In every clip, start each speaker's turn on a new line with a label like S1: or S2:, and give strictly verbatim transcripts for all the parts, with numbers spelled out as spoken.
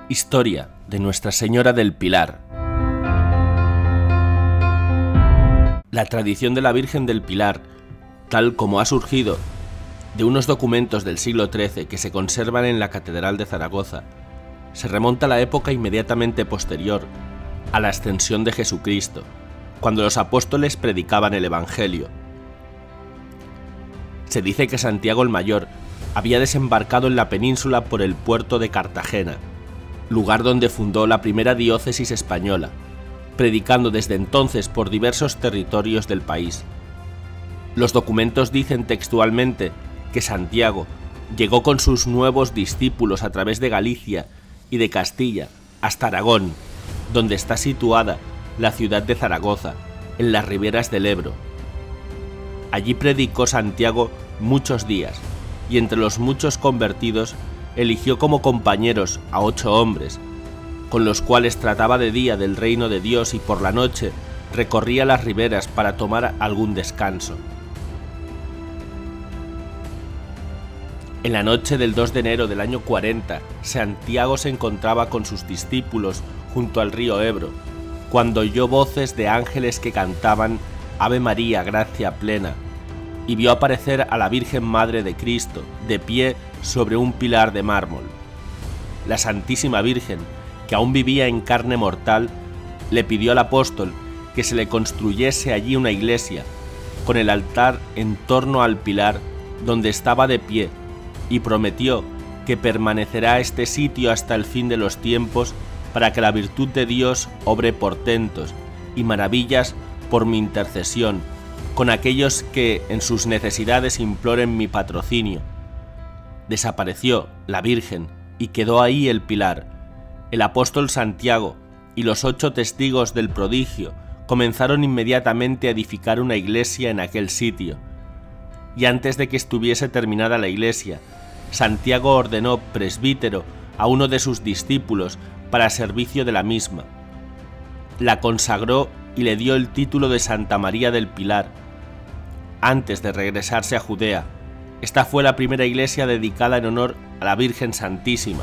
S1: Historia de Nuestra Señora del Pilar. La tradición de la Virgen del Pilar, tal como ha surgido de unos documentos del siglo trece que se conservan en la Catedral de Zaragoza, se remonta a la época inmediatamente posterior a la ascensión de Jesucristo, cuando los apóstoles predicaban el Evangelio. Se dice que Santiago el Mayor había desembarcado en la península por el puerto de Cartagena, lugar donde fundó la primera diócesis española, predicando desde entonces por diversos territorios del país. Los documentos dicen textualmente que Santiago llegó con sus nuevos discípulos a través de Galicia y de Castilla hasta Aragón, donde está situada la ciudad de Zaragoza, en las riberas del Ebro. Allí predicó Santiago muchos días, y entre los muchos convertidos eligió como compañeros a ocho hombres, con los cuales trataba de día del reino de Dios y por la noche recorría las riberas para tomar algún descanso. En la noche del dos de enero del año cuarenta, Santiago se encontraba con sus discípulos junto al río Ebro, cuando oyó voces de ángeles que cantaban Ave María, gracia plena, y vio aparecer a la Virgen Madre de Cristo, de pie sobre un pilar de mármol. La Santísima Virgen, que aún vivía en carne mortal, le pidió al apóstol que se le construyese allí una iglesia, con el altar en torno al pilar donde estaba de pie, y prometió que permanecerá este sitio hasta el fin de los tiempos para que la virtud de Dios obre portentos y maravillas por mi intercesión, con aquellos que en sus necesidades imploren mi patrocinio. Desapareció la Virgen y quedó ahí el pilar. El apóstol Santiago y los ocho testigos del prodigio comenzaron inmediatamente a edificar una iglesia en aquel sitio. Y antes de que estuviese terminada la iglesia, Santiago ordenó presbítero a uno de sus discípulos para servicio de la misma. La consagró y le dio el título de Santa María del Pilar. Antes de regresarse a Judea, esta fue la primera iglesia dedicada en honor a la Virgen Santísima.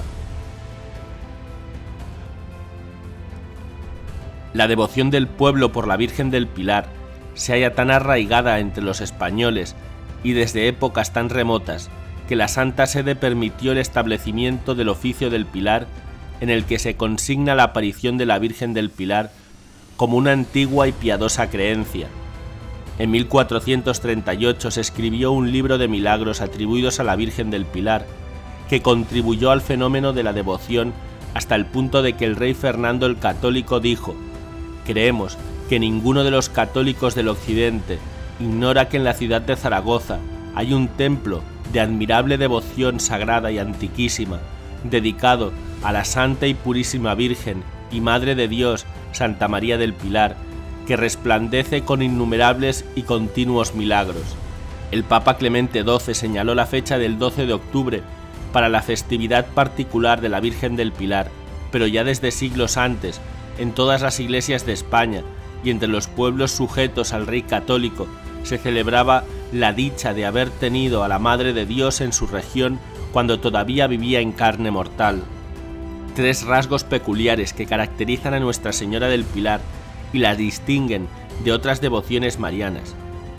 S1: La devoción del pueblo por la Virgen del Pilar se halla tan arraigada entre los españoles y desde épocas tan remotas que la Santa Sede permitió el establecimiento del oficio del Pilar, en el que se consigna la aparición de la Virgen del Pilar como una antigua y piadosa creencia. En mil cuatrocientos treinta y ocho se escribió un libro de milagros atribuidos a la Virgen del Pilar, que contribuyó al fenómeno de la devoción hasta el punto de que el rey Fernando el Católico dijo: «Creemos que ninguno de los católicos del occidente ignora que en la ciudad de Zaragoza hay un templo de admirable devoción sagrada y antiquísima, dedicado a la Santa y Purísima Virgen y Madre de Dios, Santa María del Pilar, que resplandece con innumerables y continuos milagros». El Papa Clemente doce señaló la fecha del doce de octubre para la festividad particular de la Virgen del Pilar, pero ya desde siglos antes, en todas las iglesias de España y entre los pueblos sujetos al rey católico, se celebraba la dicha de haber tenido a la Madre de Dios en su región cuando todavía vivía en carne mortal. Tres rasgos peculiares que caracterizan a Nuestra Señora del Pilar y la distinguen de otras devociones marianas.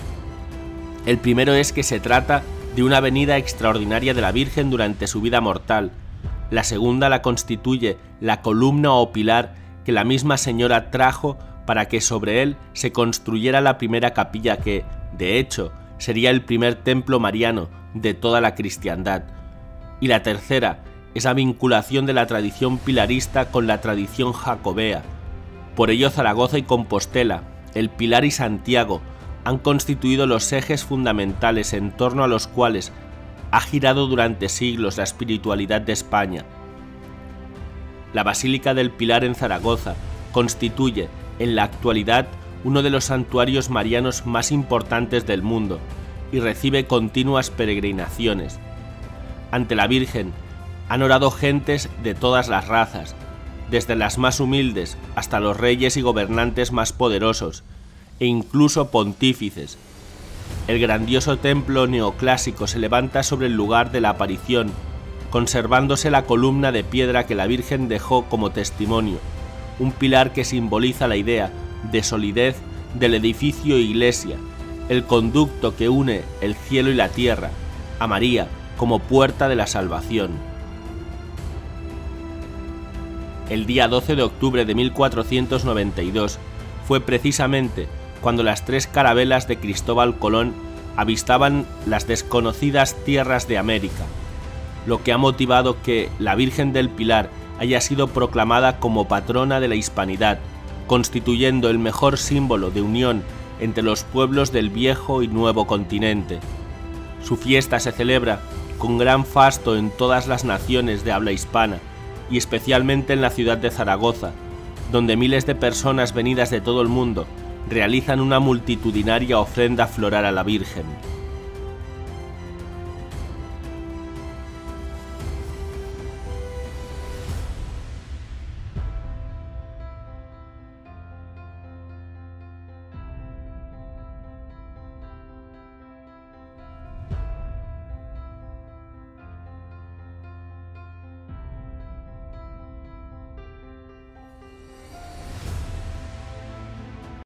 S1: El primero es que se trata de una venida extraordinaria de la Virgen durante su vida mortal. La segunda la constituye la columna o pilar que la misma Señora trajo para que sobre él se construyera la primera capilla que, de hecho, sería el primer templo mariano de toda la cristiandad. Y la tercera es la vinculación de la tradición pilarista con la tradición jacobea. Por ello Zaragoza y Compostela, el Pilar y Santiago han constituido los ejes fundamentales en torno a los cuales ha girado durante siglos la espiritualidad de España. La Basílica del Pilar en Zaragoza constituye en la actualidad uno de los santuarios marianos más importantes del mundo y recibe continuas peregrinaciones. Ante la Virgen han orado gentes de todas las razas, desde las más humildes hasta los reyes y gobernantes más poderosos, e incluso pontífices. El grandioso templo neoclásico se levanta sobre el lugar de la aparición, conservándose la columna de piedra que la Virgen dejó como testimonio, un pilar que simboliza la idea de solidez del edificio iglesia, el conducto que une el cielo y la tierra, a María como puerta de la salvación. El día doce de octubre de mil cuatrocientos noventa y dos fue precisamente cuando las tres carabelas de Cristóbal Colón avistaban las desconocidas tierras de América, lo que ha motivado que la Virgen del Pilar haya sido proclamada como patrona de la hispanidad, constituyendo el mejor símbolo de unión entre los pueblos del viejo y nuevo continente. Su fiesta se celebra con gran fasto en todas las naciones de habla hispana, y especialmente en la ciudad de Zaragoza, donde miles de personas venidas de todo el mundo realizan una multitudinaria ofrenda floral a la Virgen.